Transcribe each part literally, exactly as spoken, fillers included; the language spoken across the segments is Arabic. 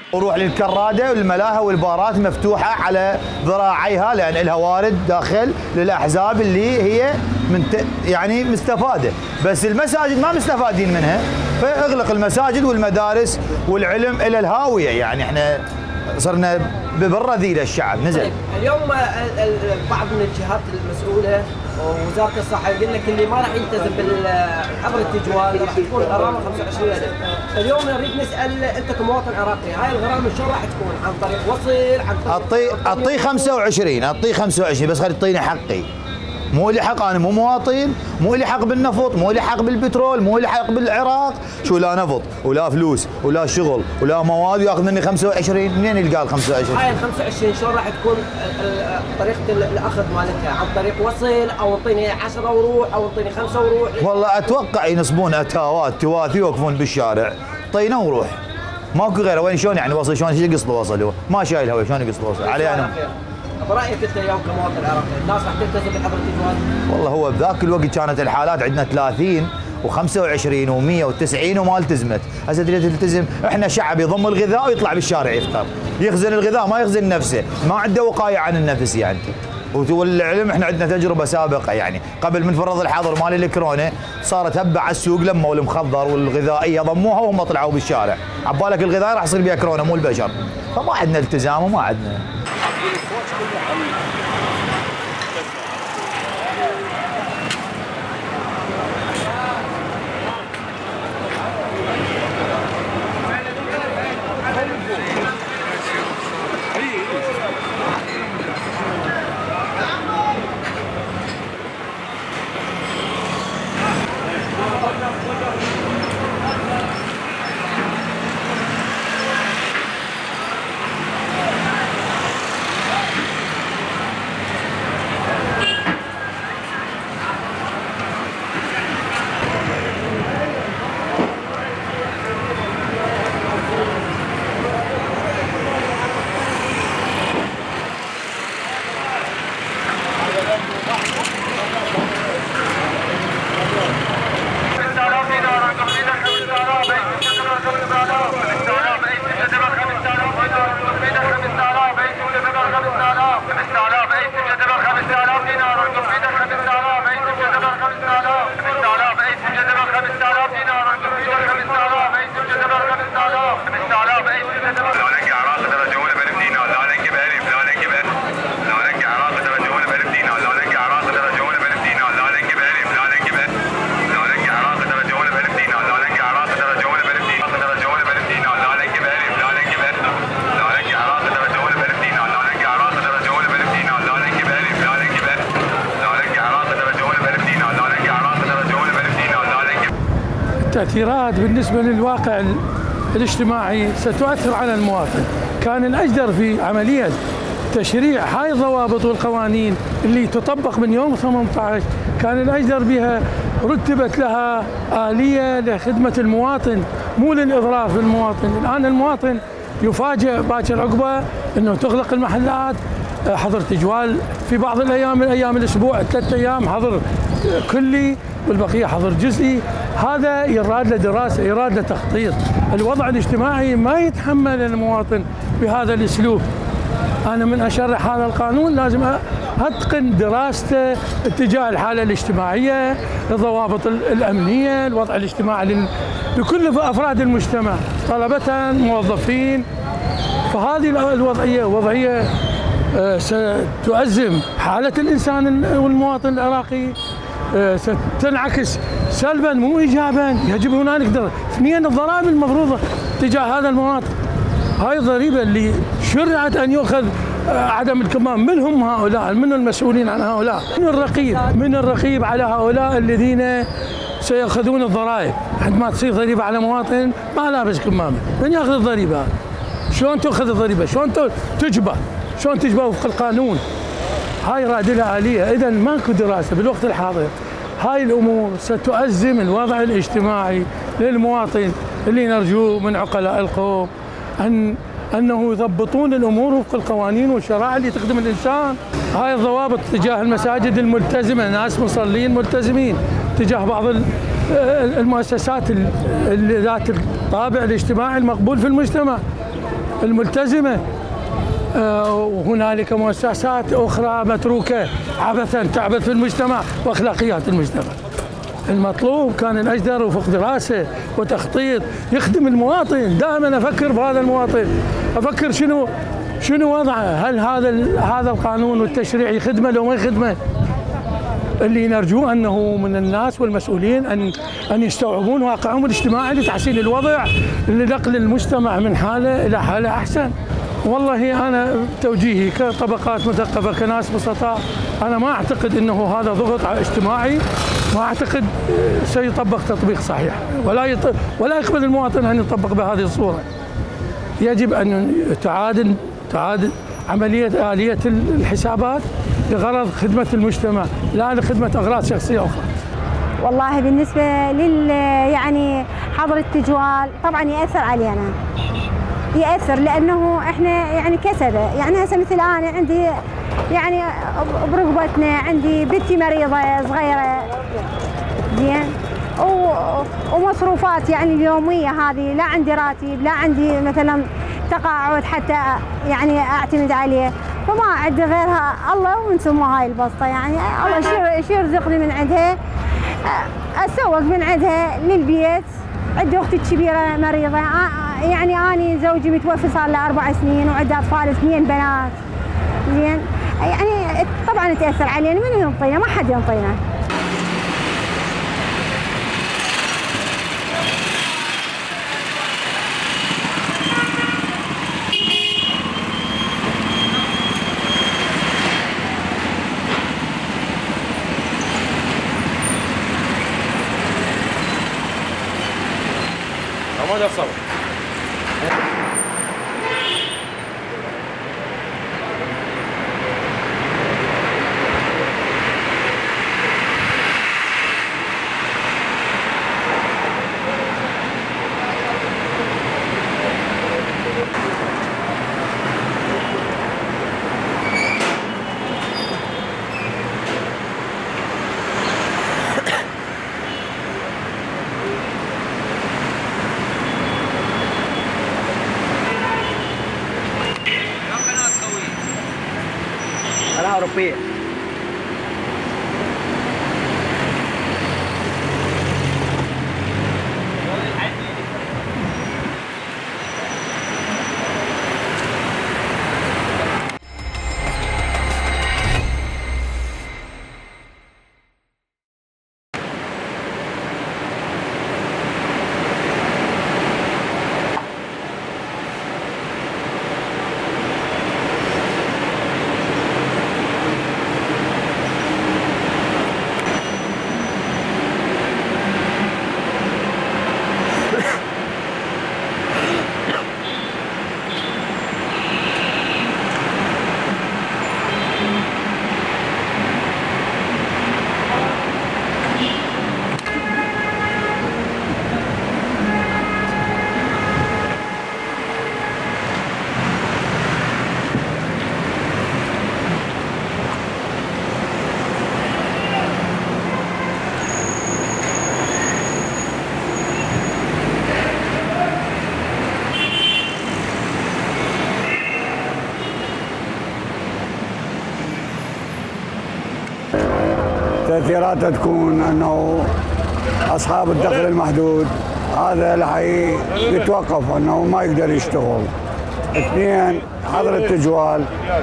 وروح للكراده والملاهي والبارات مفتوحه على ذراعيها، لان لها وارد داخل للاحزاب اللي هي من يعني مستفاده، بس المساجد ما مستفادين منها، فاغلق المساجد والمدارس والعلم الى الهاويه. يعني احنا صرنا بالرذيله الشعب نزل. طيب اليوم بعض من الجهات المسؤوله ووزاره الصحه يقول لك اللي ما راح يلتزم بالحظر التجوال راح تكون غرامه خمسة وعشرين ألف. اليوم نريد نسال انت كمواطن عراقي، هاي الغرامه شلون راح تكون؟ عن طريق وصل؟ عن طريق اعطيه اعطيه خمسة وعشرين، اعطيه خمسة وعشرين بس خلي يعطيني حقي. مو لي حق، انا مو مواطن، مو لي حق بالنفط، مو لي حق بالبترول، مو لي حق بالعراق، شو لا نفط ولا فلوس ولا شغل ولا مواد وياخذ مني خمسة وعشرين، منين يلقى ال خمسة وعشرين؟ هاي ال خمسة وعشرين شلون راح تكون طريقه الاخذ مالتها؟ عن طريق وصل او انطيني عشرة وروح او انطيني خمسة وروح؟ والله اتوقع ينصبون اتاوات تواثي يوقفون بالشارع، طينا وروح. ماكو غيره. وين شلون يعني وصل؟ شلون يقص له وصل؟ هو ما شايل هوي، شلون يقص له وصل؟ علي انا. برايك انت اليوم كمواطن عراقي، الناس راح تلتزم بحظر التجوال؟ والله هو بذاك الوقت كانت الحالات عندنا ثلاثين وخمسة وعشرين ومية وتسعين وما التزمت، هسه تريد تلتزم. احنا شعب يضم الغذاء ويطلع بالشارع يفطر، يخزن الغذاء ما يخزن نفسه، ما عنده وقايه عن النفس يعني. والعلم احنا عندنا تجربه سابقه يعني، قبل من فرض الحظر مال الكورونا صارت هبه على السوق لما المخضر والغذائيه ضموها وهم طلعوا بالشارع، عبالك الغذاء راح يصير بها كورونا مو البشر، فما عندنا التزام وما عندنا. التأثيرات بالنسبة للواقع الاجتماعي ستؤثر على المواطن. كان الأجدر في عملية تشريع هاي الضوابط والقوانين اللي تطبق من يوم ثمانية عشر، كان الأجدر بها رتبت لها آلية لخدمة المواطن مو للإضرار في المواطن. الآن المواطن يفاجئ باكر عقبه أنه تغلق المحلات، حظر تجوال في بعض الأيام من أيام الأسبوع، ثلاثة أيام حظر كلي والبقية حظر جزئي. هذا يراد له دراسة، يراد له تخطيط. الوضع الاجتماعي ما يتحمل المواطن بهذا الأسلوب. أنا من أشرح هذا القانون لازم أتقن دراسته اتجاه الحالة الاجتماعية، الضوابط الأمنية، الوضع الاجتماعي لكل أفراد المجتمع، طلبة موظفين. فهذه الوضعية وضعية ستؤزم حالة الإنسان والمواطن العراقي، ستنعكس سلبا مو إيجابا. يجب هنالك ضرر. اثنين، الضرائب المفروضة تجاه هذا المواطن. هاي الضريبة اللي شرعت أن يؤخذ عدم الكمام. من هم هؤلاء؟ من المسؤولين عن هؤلاء؟ من الرقيب؟ من الرقيب على هؤلاء الذين سيأخذون الضرائب؟ عندما تصير ضريبة على مواطن ما لابس كمامة، من يأخذ الضريبة؟ شلون تأخذ الضريبة؟ شلون تجبر؟ شلون تجبر وفق القانون؟ هاي راد لها آلية. إذا ماكو دراسة بالوقت الحاضر. هاي الأمور ستؤزم الوضع الاجتماعي للمواطن، اللي نرجوه من عقلاء القوم أن أنه يضبطون الأمور وفق القوانين والشرائع اللي تخدم الإنسان. هاي الضوابط تجاه المساجد الملتزمة، ناس مصلين ملتزمين، تجاه بعض المؤسسات ذات الطابع الاجتماعي المقبول في المجتمع. الملتزمة، وهنالك مؤسسات أخرى متروكة عبثا تعبث في المجتمع وأخلاقيات المجتمع. المطلوب كان الأجدر وفق دراسة وتخطيط يخدم المواطن. دائما أفكر بهذا المواطن، أفكر شنو شنو وضعه، هل هذا هذا القانون والتشريع يخدمه لو ما يخدمه. اللي نرجوه أنه من الناس والمسؤولين أن أن يستوعبون واقعهم الاجتماعي لتحسين الوضع، لنقل المجتمع من حالة إلى حالة أحسن. والله أنا توجيهي كطبقات مثقفة كناس بسطاء، أنا ما أعتقد أنه هذا ضغط اجتماعي، ما أعتقد سيطبق تطبيق صحيح، ولا يط... ولا يقبل المواطن أن يطبق بهذه الصورة. يجب أن تعاد تعاد عملية آلية الحسابات لغرض خدمة المجتمع لا لخدمة أغراض شخصية أخرى. والله بالنسبة لل يعني حظر التجوال طبعا يأثر علينا، يأثر لأنه إحنا يعني كسبة، يعني هسه مثل أنا عندي يعني برغبتنا عندي بنتي مريضة صغيرة زين، ومصروفات يعني اليومية هذه، لا عندي راتب، لا عندي مثلا تقاعد حتى يعني أعتمد عليه، فما عندي غيرها الله ومن ثم هاي البسطة. يعني الله شو يرزقني من عندها، أسوق من عندها للبيت. عندي أختي الكبيرة مريضة، يعني أنا زوجي متوفي صار له أربع سنين وعندي أطفال اثنين بنات زين، يعني طبعا تأثر علينا. من ينطينا؟ ما حد ينطينا. ما ده صبر. أوروبية. تأثيراته تكون أنه أصحاب الدخل المحدود هذا اللي يتوقف أنه ما يقدر يشتغل. اثنين، حظر التجوال،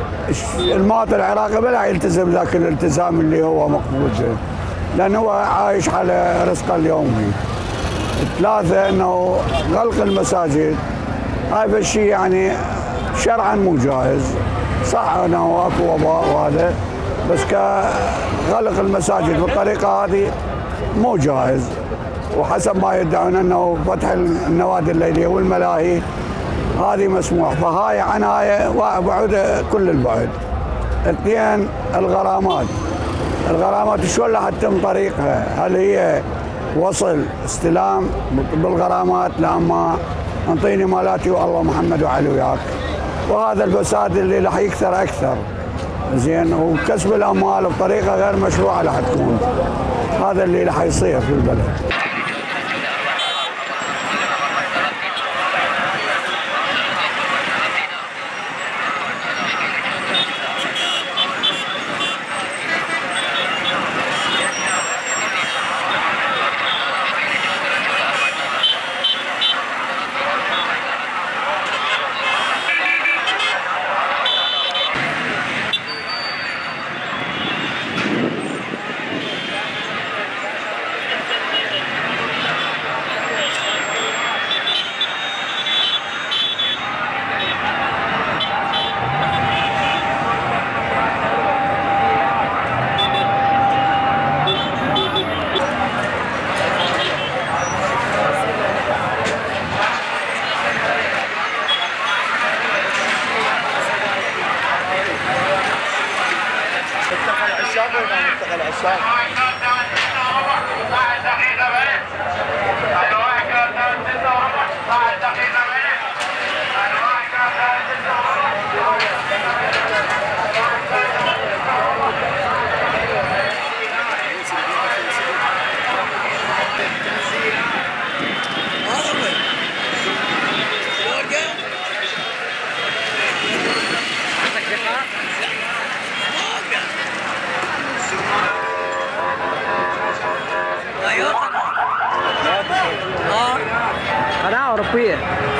المواطن العراقي بلا يلتزم ذاك الالتزام اللي هو مقبول به لأنه هو عايش على رزقه اليومي. ثلاثة، أنه غلق المساجد هذا الشيء يعني شرعا مو جائز، صح أنه أكو وباء وهذا، بس كغلق المساجد بالطريقة هذه مو جائز، وحسب ما يدعون أنه فتح النوادي الليلية والملاهي هذه مسموح، فهاي عناية وبعد كل البعد. اثنين، الغرامات، الغرامات شلون راح تتم طريقها؟ هل هي وصل استلام بالغرامات؟ لا، ما انطيني مالاتي والله محمد وعلي وياك، وهذا الفساد اللي راح يكثر اكثر زين، وكسب الاموال بطريقه غير مشروعه راح تكون، هذا اللي راح يصير في البلد. قناة أوروبية.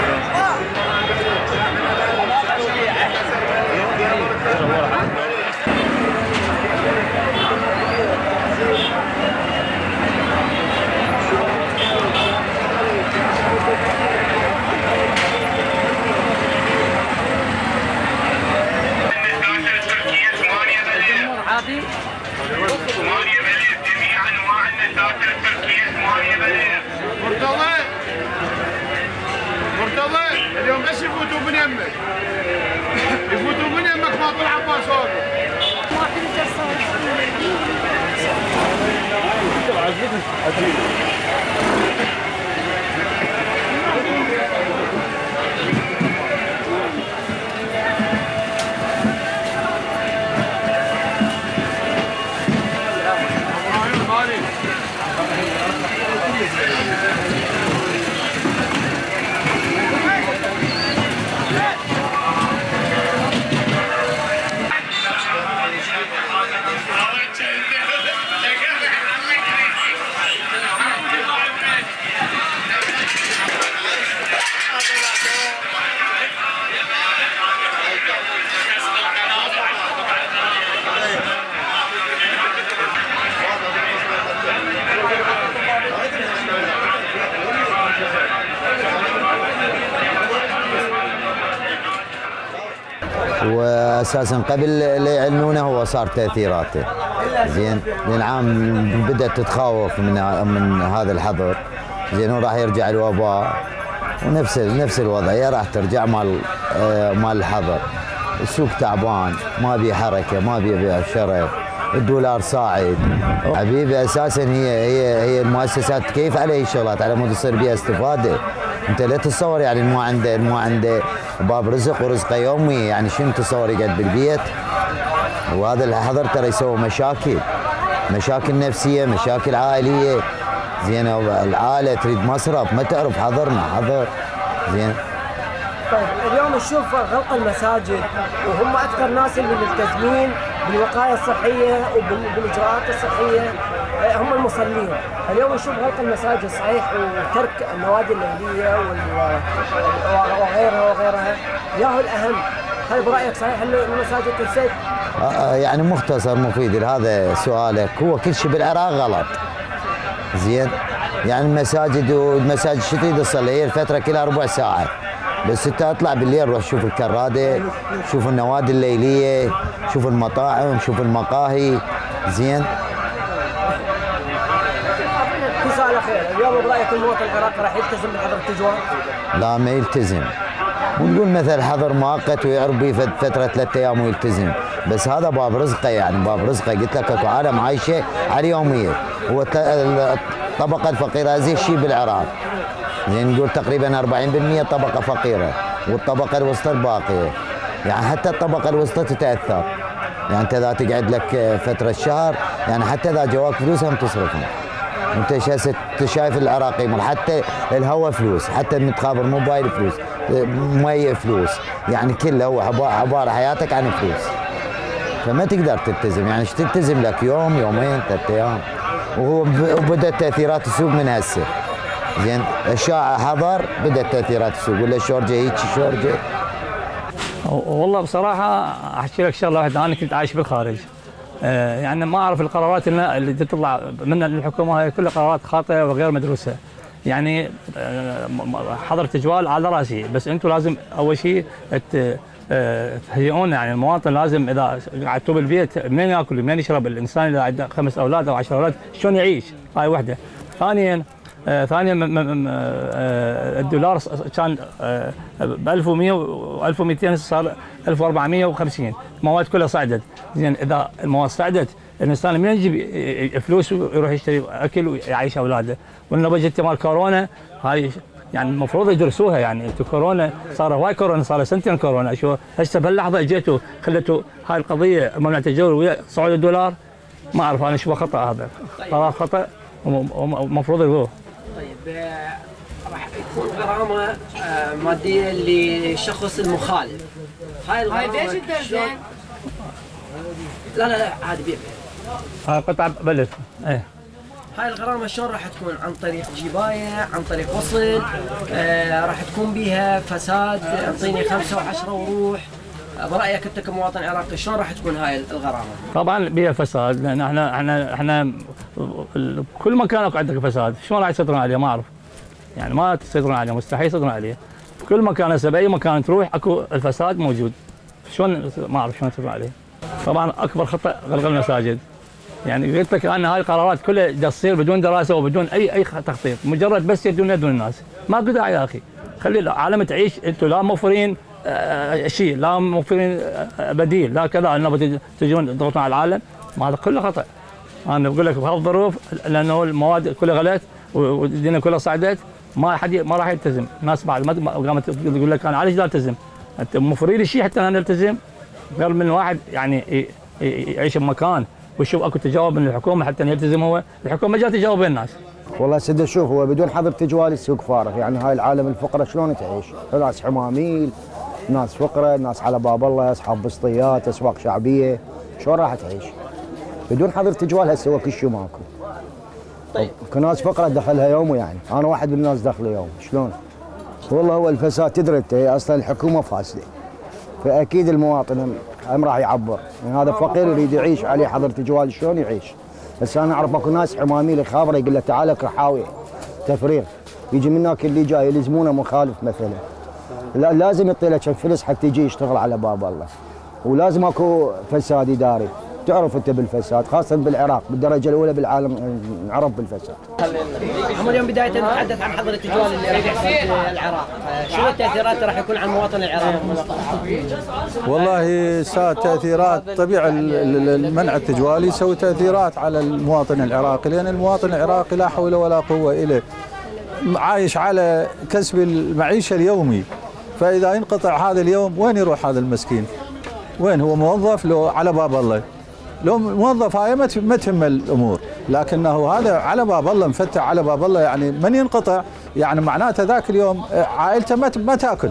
عادي. ثمانية بليز جميع انواع النشاطر التركية ثمانية بليز. مرتضى مرتضى اليوم بس يفوتوا من يمك يفوتوا من يمك ما طلع عباس هون. ما واساسا قبل لا يعلنونه هو صار تاثيراته زين. العام بدات تتخوف من من هذا الحظر زين، وراح يرجع الوباء ونفس نفس الوضعيه راح ترجع مال مال الحظر. السوق تعبان، ما بي حركه، ما بي بيع شراء، الدولار صاعد. حبيبي اساسا هي هي هي المؤسسات كيف عليه الشغلات على مود يصير بها استفاده. انت لا تتصور يعني ما عنده ما عنده باب رزق ورزقه يومي، يعني شنو تصور يقعد بالبيت؟ وهذا الحظر ترى يسوي مشاكل، مشاكل نفسيه، مشاكل عائليه زين. العائله تريد مصرف، ما تعرف حظرنا حظر زين. طيب اليوم نشوف غلق المساجد وهم اكثر ناس اللي ملتزمين بالوقايه الصحيه وبالاجراءات الصحيه هم المصلين. اليوم نشوف غلق المساجد صحيح وترك النوادي الليليه وغيرها وغيرها. ياهو الاهم، هل برايك صحيح ان المساجد تنسد؟ آه يعني مختصر مفيد هذا سؤالك. هو كل شيء بالعراق غلط زين. يعني المساجد والمساجد شو تريد تصلي؟ هي الفتره كلها ربع ساعه بس. انت اطلع بالليل روح شوف الكراده، شوف النوادي الليليه، شوف المطاعم، شوف المقاهي زين. في سؤال اخير، اليوم برايك المواطن العراقي راح يلتزم بحظر التجوال؟ لا ما يلتزم. ونقول مثل حظر مؤقت ويعرف به فتره ثلاث ايام ويلتزم، بس هذا باب رزقه، يعني باب رزقه. قلت لك اكو عالم عايشه على يوميه. هو الطبقه الفقيره ازيد شيء بالعراق زين. نقول تقريبا أربعين بالمئة طبقه فقيره والطبقه الوسطى الباقيه. يعني حتى الطبقه الوسطى تتاثر. يعني انت اذا تقعد لك فتره شهر يعني حتى اذا جواك فلوس هم تصرفهم. انت شايف العراقي يمر حتى الهواء فلوس، حتى المتخابر موبايل فلوس، ميه فلوس، يعني كله هو عباره حياتك عن فلوس. فما تقدر تلتزم، يعني تلتزم لك يوم يومين ثلاث ايام. وهو وبدات تاثيرات السوق من هسه زين. الشاعة حضر بدات تاثيرات السوق ولا شورجه هيك شورجه. والله بصراحه احكي لك شغله واحده، انا كنت عايش بالخارج آه يعني ما اعرف القرارات اللي تطلع من الحكومه هاي كلها قرارات خاطئه وغير مدروسه. يعني آه حظر تجوال على راسي، بس انتم لازم اول شيء تهيئون. يعني المواطن لازم اذا قعدتوا بالبيت منين ياكل منين يشرب؟ الانسان اذا عنده خمس اولاد او عشر اولاد شلون يعيش؟ هاي وحده. ثانيا آه ثانيا آه الدولار كان آه ب ألف ومئة و ألف ومئتين صار ألف وأربعمئة وخمسين. المواد كلها صعدت زين. اذا المواد صعدت الانسان من يجيب فلوس ويروح يشتري اكل ويعيش اولاده، وانه بجت مال كورونا هاي يعني المفروض يدرسوها. يعني انتم كورونا صار هواي كورونا، صار سنتين كورونا، شو هسه بهاللحظه اجيتوا خليتوا هاي القضيه ممنوع التجول ويا صعود الدولار. ما اعرف انا شو خطا هذا، قرار خطا ومفروض يلغوه. طيب راح يكون غرامه ماديه للشخص المخالف. هاي الغرامه شلون؟ لا لا لا عادي بيع. هاي قطع بلد. ايه هاي الغرامه شلون راح تكون؟ عن طريق جبايه، عن طريق وصل، آه راح تكون بيها فساد؟ اعطيني خمسه وعشره وروح. برايك انت كمواطن عراقي شلون راح تكون هاي الغرامه؟ طبعا بيها فساد، لان احنا احنا احنا كل مكان اكو عندك فساد، شلون راح يسيطرون عليه؟ ما اعرف. يعني ما تسيطرون عليه، مستحيل يسيطرون عليه. في كل مكان هسه باي مكان تروح اكو الفساد موجود. شلون ما اعرف شلون يسيطرون عليه. طبعا اكبر خطا غلق المساجد. يعني قلت لك انا هاي القرارات كلها تصير بدون دراسه وبدون اي اي تخطيط، مجرد بس يدون يدون الناس. ما قد يا اخي، خلي العالم تعيش. انتم لا موفرين آه شيء، لا موفرين آه بديل، لا كذا، انه تجون تضغطون على العالم. ما هذا كله خطا. انا بقول لك بهالظروف لانه المواد كلها غلت والدنيا كلها صعدت، ما حد ما راح يلتزم. الناس بعد ما قامت تقول لك انا علاش لا التزم؟ انت موفرين لي شيء حتى انا التزم؟ غير من واحد يعني يعيش بمكان ويشوف اكو تجاوب من الحكومه حتى يلتزم هو، الحكومه ما جات تجاوب الناس. والله سيدي شوف، هو بدون حظر تجوالي السوق فارغ. يعني هاي العالم الفقراء شلون تعيش؟ ناس حماميل، ناس فقراء، ناس على باب الله، اصحاب بسطيات، اسواق شعبيه، شلون راح تعيش؟ بدون حظر تجوال هسه هو كل شيء ماكو. طيب كناس فقراء دخلها يومه، يعني انا واحد من الناس دخل يوم، شلون؟ والله هو الفساد تدري انت، هي اصلا الحكومه فاسده. فاكيد المواطن هم راح يعبر، يعني هذا فقير يريد يعيش عليه حظر تجوال شلون يعيش؟ بس انا اعرف اكو ناس حماميل خابره يقول له تعال لك رحاوي تفريغ، يجي من هناك اللي جاي يلزمونه مخالف مثلا. لا لازم يعطي له فلوس حتى يجي يشتغل على باب الله. ولازم اكو فساد اداري، تعرف انت بالفساد خاصه بالعراق بالدرجه الاولى بالعالم نعرف بالفساد. هم اليوم بدايه نتحدث عن حظر التجوال اللي راح يحصل في العراق، شنو التاثيرات راح يكون على المواطن العراقي؟ والله ساعة تاثيرات طبيعي المنع التجوالي يسوي تاثيرات على المواطن العراقي، لان المواطن العراقي لا حول ولا قوه اليه، عايش على كسب المعيشه اليومي. فاذا ينقطع هذا اليوم وين يروح هذا المسكين؟ وين هو موظف لو على باب الله؟ لو موظف هاي ما تهم الامور، لكنه هذا على باب الله مفتح على باب الله، يعني من ينقطع يعني معناته ذاك اليوم عائلته ما ما تاكل.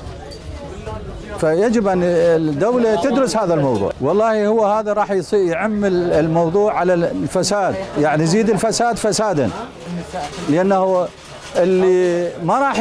فيجب ان الدوله تدرس هذا الموضوع. والله هو هذا راح يعم الموضوع على الفساد، يعني يزيد الفساد فسادا، لانه اللي ما راح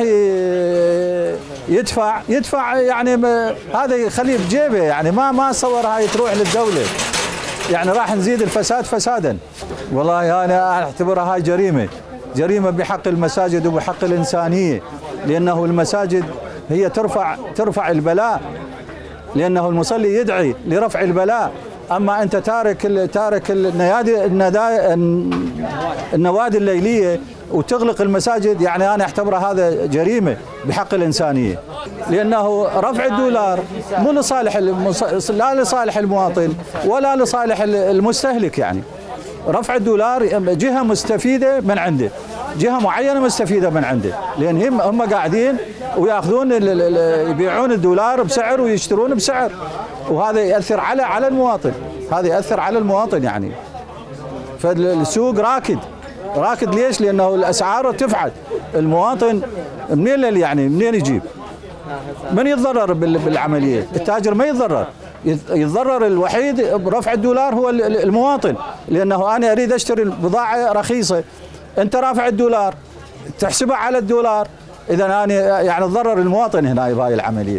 يدفع يدفع يعني هذا يخليه بجيبه، يعني ما ما صور هاي تروح للدوله، يعني راح نزيد الفساد فسادا. والله انا اعتبرها هاي جريمه، جريمه بحق المساجد وبحق الانسانيه، لانه المساجد هي ترفع ترفع البلاء، لانه المصلي يدعي لرفع البلاء. اما انت تارك تارك النيادي النوادي الليليه وتغلق المساجد، يعني انا اعتبره هذا جريمه بحق الانسانيه، لانه رفع الدولار مو لصالح المص... لا لصالح المواطن ولا لصالح المستهلك. يعني رفع الدولار جهه مستفيده من عنده، جهه معينه مستفيده من عنده، لان هم هم قاعدين وياخذون يبيعون الدولار بسعر ويشترون بسعر، وهذا ياثر على على المواطن، هذا ياثر على المواطن. يعني فالسوق راكد راكد ليش؟ لانه الاسعار ارتفعت، المواطن منين يعني منين يجيب؟ من يتضرر بالعمليه؟ التاجر ما يتضرر، يتضرر الوحيد برفع الدولار هو المواطن، لانه انا اريد اشتري بضاعه رخيصه، انت رافع الدولار تحسبها على الدولار، اذا انا يعني تضرر المواطن هنا بهاي العمليه.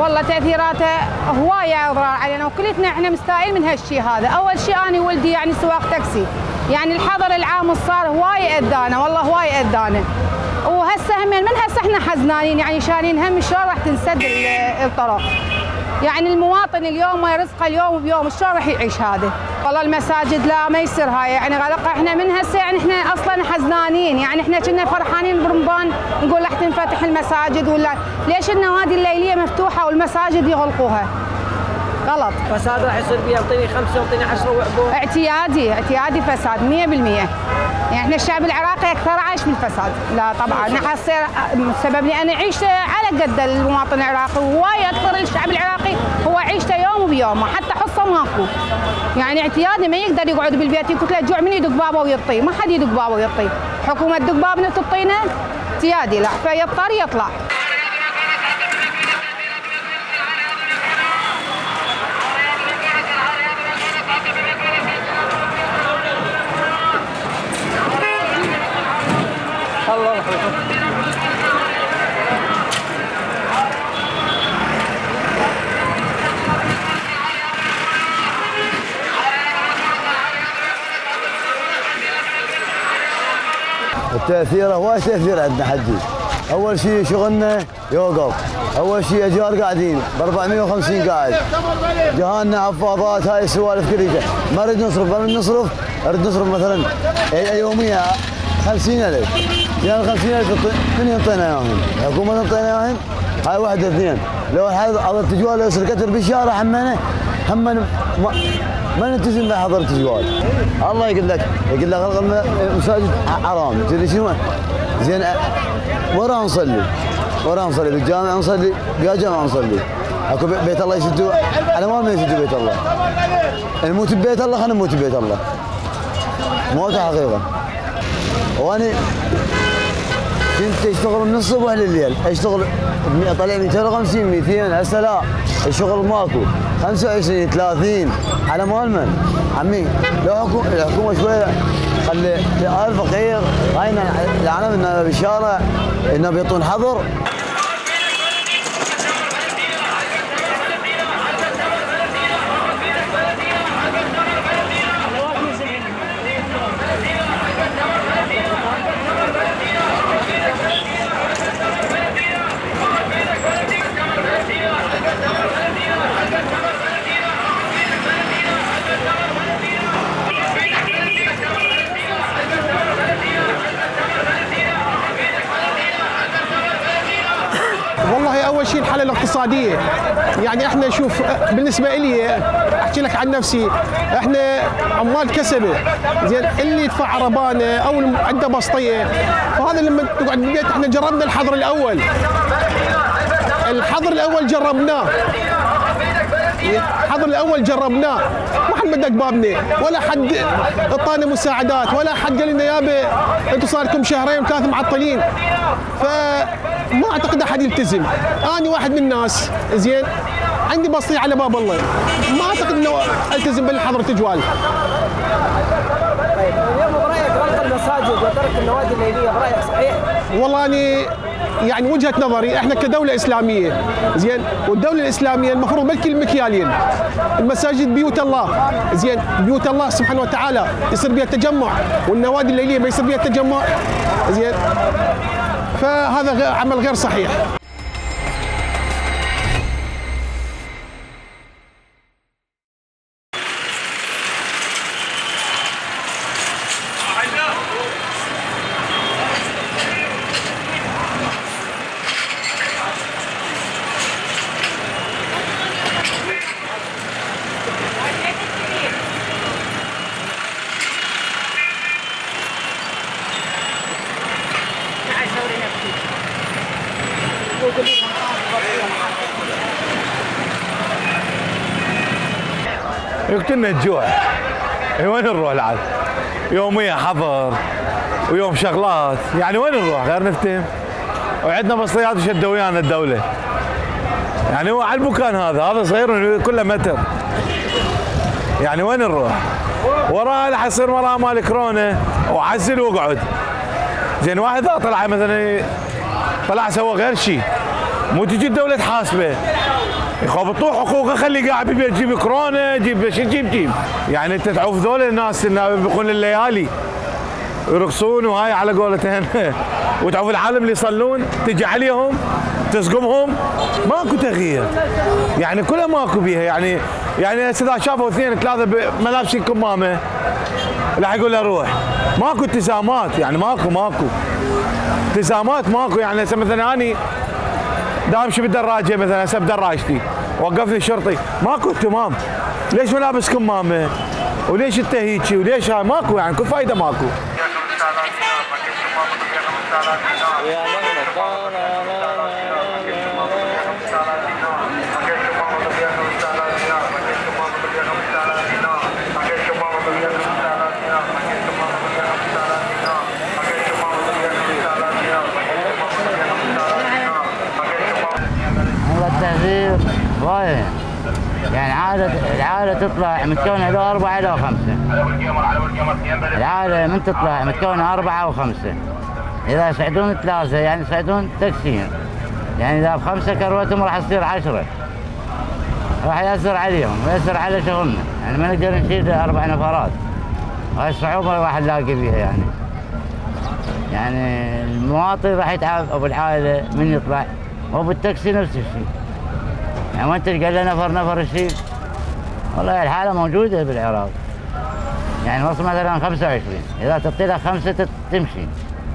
والله تاثيراته هوايه اضرار علينا وكلتنا احنا مستائين من هالشيء هذا. اول شيء انا ولدي يعني سواق تاكسي، يعني الحظر العام صار هواي اذانا، والله هواي اذانا. وهسه همين من هسه احنا حزنانين، يعني شايلين هم شلون راح تنسد الطرق. يعني المواطن اليوم ما رزقه اليوم بيوم، شلون راح يعيش هذا؟ والله المساجد لا ما يصير هاي، يعني غلقه احنا من هسه، يعني احنا اصلا حزنانين، يعني احنا كنا فرحانين برمضان نقول راح تنفتح المساجد ولا ليش النوادي الليليه مفتوحه والمساجد يغلقوها؟ غلط. فساد راح يصير بيه، يعطيني خمسه ويعطيني عشره وعقوب. اعتيادي اعتيادي فساد مية بالمية. يعني احنا الشعب العراقي اكثر عايش بالفساد. لا طبعا انا حصير سبب لي انا عيشته على قد المواطن العراقي، ووايد اكثر الشعب العراقي هو عيشته يوم بيومه، حتى حصه ماكو. يعني اعتيادي ما يقدر يقعد بالبيت، يقول له جوع من يدق بابه ويطي، ما حد يدق بابه ويطي. حكومه تدق بابنا تعطينا اعتيادي لا، فيضطر يطلع. الله التأثير هو تأثير عندنا حجي. أول شيء شغلنا يوقف، أول شيء أجار قاعدين ب أربعمئة وخمسين قاعد، جهالنا حفاضات هاي السوالف كلها، ما نريد نصرف، ما نريد نصرف، نريد نصرف مثلا يوميا خمسين ألف، يعني الخمسين ألف من ينطينا إياهم؟ الحكومة تنطينا إياهم؟ هاي واحدة اثنين، لو هذا التجوال لو يصير كتر بالشارع همنا هم ما ما نلتزم بحظر التجوال. الله يقول لك يقول لك غلق المساجد حرام، تدري شنو؟ زين ورا نصلي، ورا نصلي بالجامع نصلي، بيا جامع نصلي. اكو بيت الله يسدوا على ما يسدوا بيت الله. نموت ببيت الله خلينا نموت ببيت الله. موت حقيقة. وانا كنت اشتغل من الصبح لليل، اشتغل طلع مئتين وخمسين مئتين، هسه لا، الشغل ماكو، خمسة وعشرين ثلاثين على مال من؟ عمي لو حكومة الحكومة شوية خلي الفقير هاي العنف انه بالشارع انه بيعطون حظر. والله اول شيء الحاله الاقتصاديه، يعني احنا شوف بالنسبه لي احكي لك عن نفسي، احنا عمال كسبه، زين اللي يدفع عربانه او عنده بسطيه، فهذا لما تقعد بالبيت احنا جربنا الحظر الاول. الحظر الاول جربناه. الحظر الاول جربناه، ما حد مدق بابنا، ولا حد اعطانا مساعدات، ولا حد قال لنا يابا انتم صار لكم شهرين وثلاث معطلين. فما اعتقد احد يلتزم. انا واحد من الناس زين عندي بسطيه على باب الله، ما اعتقد انه التزم بالحظر التجوال. طيب اليوم برايك غلق المساجد وترك النوادي الليليه برايك صحيح؟ والله اني يعني وجهه نظري احنا كدوله اسلاميه زين، والدوله الاسلاميه المفروض ملك المكيالين. المساجد بيوت الله زين، بيوت الله سبحانه وتعالى يصير بها التجمع، والنوادي الليليه ما يصير بها التجمع زين، فهذا عمل غير صحيح. يقتلنا الجوع. وين نروح العاد؟ يوميا حظر ويوم شغلات، يعني وين نروح غير نفتهم؟ وعندنا بسطيات وشدوا ويانا الدوله. يعني هو على المكان هذا، هذا صغير كله متر. يعني وين نروح؟ وراها راح يصير وراها مال كورونا وعزل واقعد. زين واحد طلع مثلا طلع سوى غير شيء، مو تجي الدوله تحاسبه. يخبطوه حقوقه، خليه قاعد بالبيت، جيب كورونا، جيب شو تجيب جيب. يعني انت تعوف ذول الناس اللي بيقون الليالي يرقصون وهاي على قولتهم وتعوف العالم اللي يصلون، تجي عليهم تسقمهم، ماكو تغيير. يعني كلها ماكو بيها. يعني يعني اذا شافوا اثنين ثلاثه ملابسين كمامه راح يقول له روح. ماكو التزامات، يعني ماكو ماكو التزامات ماكو. يعني هسه مثلا اني دا امشي بالدراجه مثلا، هسه بدراجتي وقفني الشرطي، ماكو اهتمام. ليش ما لابس كمامه؟ وليش انت هيجي؟ وليش هاي؟ ماكو، يعني كل فايده ماكو. التهذيب وايد، يعني عادة العادة تطلع متكونة لو أربعة لو خمسة. العادة من تطلع متكونة أربعة أو خمسة. إذا يصعدون ثلاثة يعني يصعدون تكسير. يعني إذا بخمسة كروتهم راح تصير عشرة. راح يأثر عليهم ويأثر على شغلنا، يعني ما نقدر نشيل أربع نفرات. هاي الصعوبة الواحد لاقي بيها يعني. يعني المواطن راح يتعب أو بالعائلة من يطلع، وبالتاكسي نفس الشيء. يعني ما انت قال له نفر نفر الشيء. والله الحالة موجودة بالعراق. يعني وصل مثلا خمسة وعشرين، إذا تعطي له خمسة تمشي.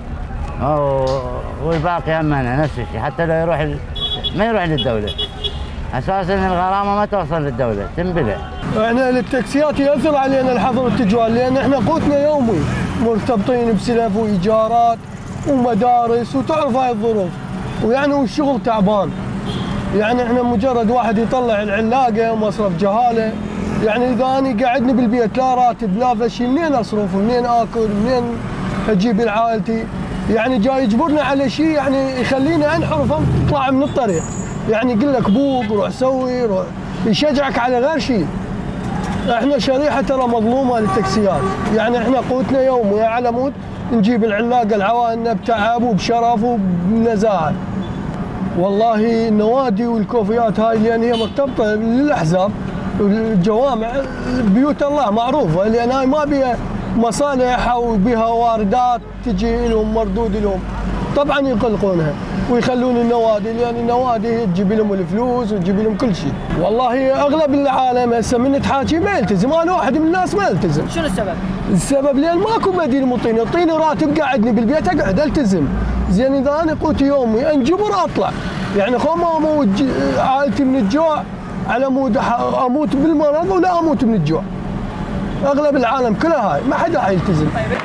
والباقي همنا نفس الشيء، حتى لو يروح ال... ما يروح للدولة. أساساً الغرامة ما توصل للدولة، تنبلع. احنا التاكسيات يأثر علينا الحظر التجوال، لأن احنا قوتنا يومي مرتبطين بسلف وإيجارات ومدارس، وتعرف هاي الظروف. ويعني والشغل تعبان. يعني احنا مجرد واحد يطلع العلاقه ومصرف جهاله، يعني اذا انا قاعدني بالبيت لا راتب لا شيء، منين اصرف؟ منين اكل؟ منين اجيب لعائلتي؟ يعني جاي يجبرنا على شيء يعني يخلينا انحرف نطلع من الطريق. يعني يقول لك بوق روح سوي روح، يشجعك على غير شيء. احنا شريحه ترى مظلومه للتاكسيات، يعني احنا قوتنا يومي على مود نجيب العلاقه لعوائلنا بتعب وبشرف وبنزاهه. والله النوادي والكوفيات هاي لان هي مرتبطه للاحزاب والجوامع، بيوت الله معروفه، لان هاي ما بيها مصالح وبها واردات تجي لهم مردود لهم. طبعا يقلقونها ويخلون النوادي، لان النوادي هي تجيب لهم الفلوس وتجيب لهم كل شيء. والله اغلب العالم هسه من تحاكي ما يلتزم، انا واحد من الناس ما يلتزم. شنو السبب؟ السبب لان ماكو بديل مطيني، يعطيني راتب قاعدني بالبيت اقعد التزم. زين اذا انا قوتي يومي انجبر اطلع، يعني خو ما اموت عائلتي من الجوع على مود اموت بالمرض ولا اموت من الجوع. اغلب العالم كلها هاي ما حدا حيلتزم.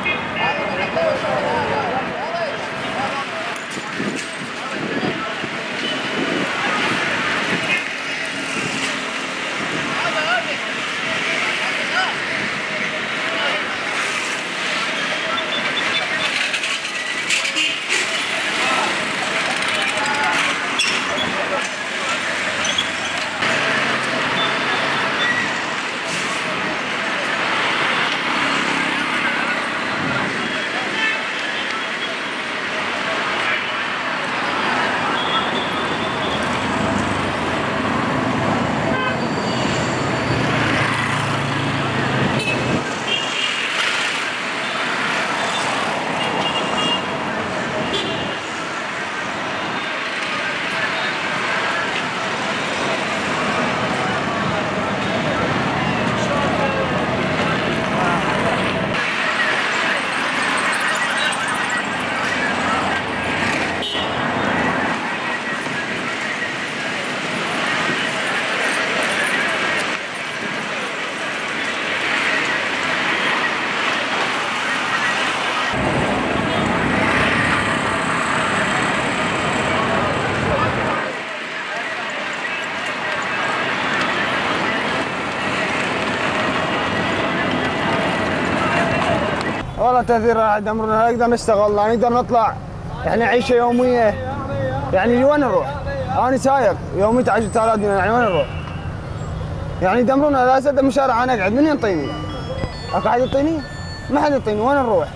والله تأثير على عمرنا، لا نقدر نشتغل لا نقدر نطلع، يعني عيشة يومية. يعني وين نروح؟ أنا سايق يوميتي عشرة آلاف دينار، يعني وين نروح؟ يعني يدمرونا لا سد مشارع أنا أقعد، من ينطيني؟ أكو أحد يعطيني؟ ما حد يعطيني، وين نروح؟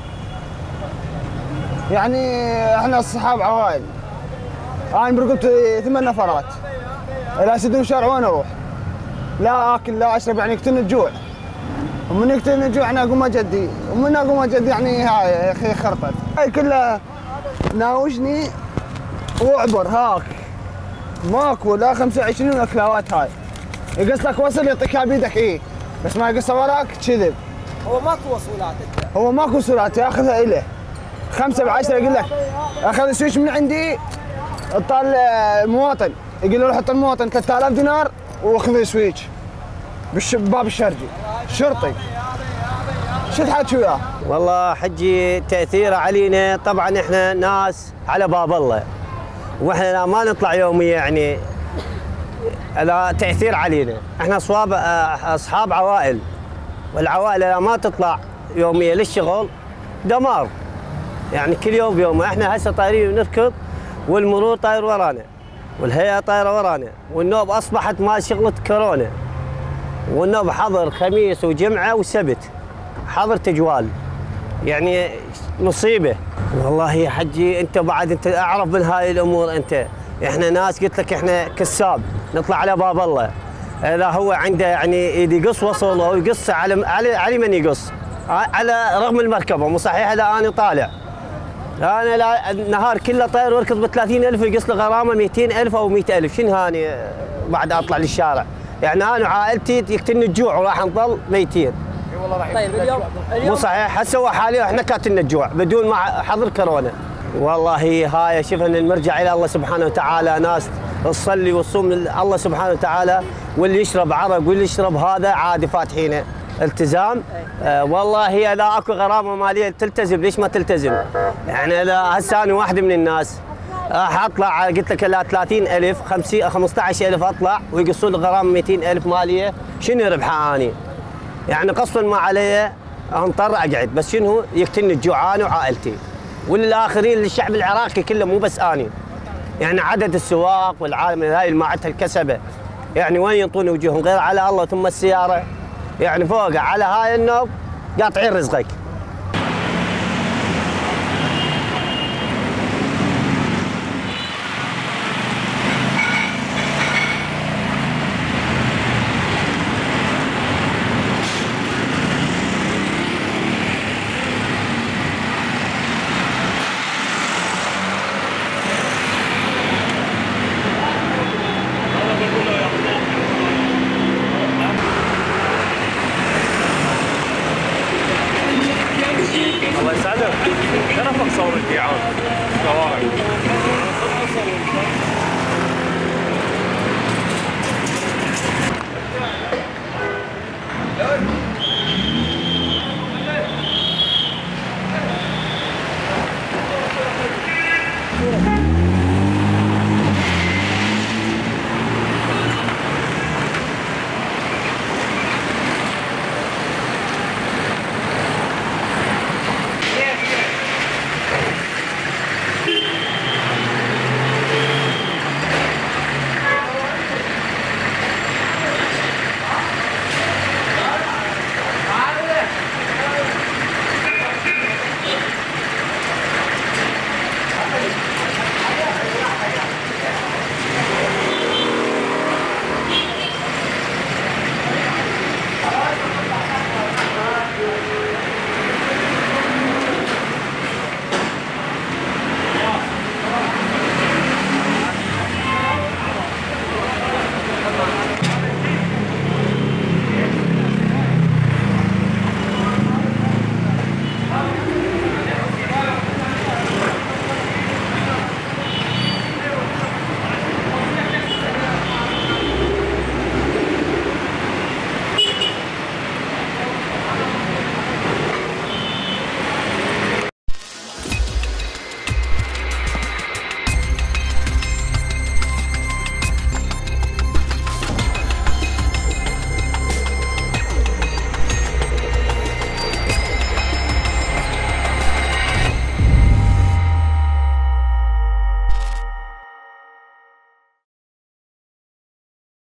يعني احنا أصحاب عوائل. أنا برقبتي ثمان نفرات. الى سدون الشارع وين اروح؟ لا اكل لا اشرب، يعني يقتلني الجوع. ومن يقتلني الجوع انا اقوم اجدي، ومن اقوم اجدي يعني هاي يا اخي خرطت. هاي كلها ناوشني واعبر هاك. ماكو لا خمسة وعشرين ولا كلاوات هاي. يقص لك وصل يعطيك بيدك ايه، بس ما يقص وراك كذب. هو ماكو وصولات انت؟ هو ماكو وصولات ياخذها اله. خمسة بعشرة يقول لك اخذ سويش من عندي اطال المواطن، يقول له روح حط المواطن ثلاثة آلاف دينار واخذ سويتش بالباب الشرجي شرطي. شو تحكي وياه؟ والله حجي تاثيره علينا طبعا احنا ناس على باب الله، واحنا ما نطلع يوميا يعني لا تاثير علينا، احنا صواب اصحاب عوائل، والعوائل لا ما تطلع يوميا للشغل دمار، يعني كل يوم بيوم. احنا هسه طايرين ونركض والمرور طاير ورانا والهيئه طايره ورانا، والنوب اصبحت مال شغله كورونا، والنوب حظر خميس وجمعه وسبت حظر تجوال، يعني مصيبه. والله يا حجي انت بعد انت اعرف من هاي الامور، انت احنا ناس قلت لك احنا كساب نطلع على باب الله، اذا هو عنده يعني يدي يقص وصل او يقص على على على من يقص على رغم المركبه، مو صحيح اذا انا طالع انا لا النهار كله طاير واركض ب ثلاثين ألف ويقص لي غرامه مئتين ألف او مئة ألف، شنو هاني بعد اطلع للشارع؟ يعني انا وعائلتي يقتلني الجوع وراح نظل ميتين. طيب اليوم مو صحيح، هسه هو حاليا احنا كاتلنا الجوع بدون ما حظر كورونا. والله هاي شوف ان المرجع الى الله سبحانه وتعالى، ناس تصلي وتصوم الله سبحانه وتعالى، واللي يشرب عرق واللي يشرب هذا عادي فاتحينه التزام. آه والله اذا اكو غرامه ماليه تلتزم، ليش ما تلتزم؟ يعني اذا هسه انا واحد من الناس راح اطلع قلت لك لا ثلاثين ألف خمسين خمسة عشر ألف اطلع ويقصون لي غرامه مئتين ألف ماليه، شنو ربحها اني؟ يعني قصا ما علي انطر اقعد، بس شنو يقتلني الجوع انا وعائلتي وللاخرين للشعب العراقي كله مو بس اني. يعني عدد السواق والعالم هاي الماعتها الكسبه، يعني وين ينطوني وجوههم غير على الله ثم السياره، يعني فوق على هاي النوب قاطعين رزقك. الله يسعدك، شرفك صور الديعان الشوارع.